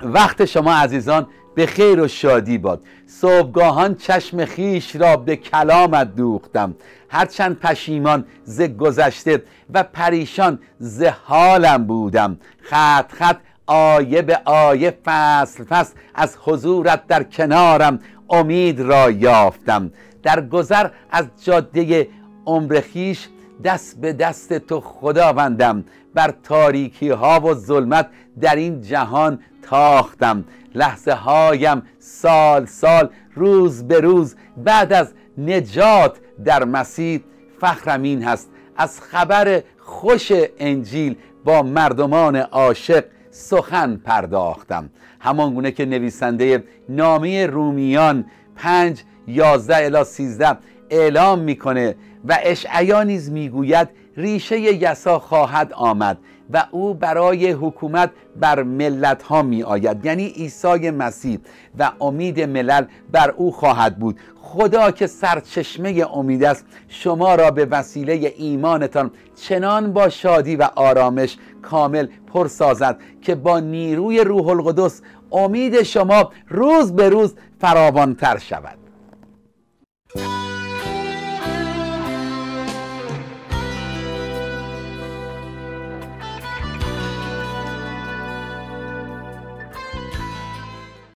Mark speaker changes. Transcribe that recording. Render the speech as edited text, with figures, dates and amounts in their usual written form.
Speaker 1: وقت شما عزیزان به خیر و شادی باد. صبحگاهان چشم خیش را به کلامت دوختم، هرچند پشیمان ز گذشته و پریشان ز حالم بودم. خط خط آیه به آیه فصل فصل از حضورت در کنارم امید را یافتم. در گذر از جاده عمر خویش دست به دست تو خداوندم، بر تاریکی ها و ظلمت در این جهان تاختم. لحظه هایم سال سال روز به روز بعد از نجات در مسیح فخرم این هست از خبر خوش انجیل با مردمان عاشق سخن پرداختم. همان گونه که نویسنده نامه رومیان 5:11-13 اعلام میکنه و اشعیا نیز میگوید ریشه یسوع خواهد آمد و او برای حکومت بر ملت ها می آید، یعنی عیسی مسیح، و امید ملل بر او خواهد بود. خدا که سرچشمه امید است شما را به وسیله ایمانتان چنان با شادی و آرامش کامل پر سازد که با نیروی روح القدس امید شما روز به روز فراوانتر شود.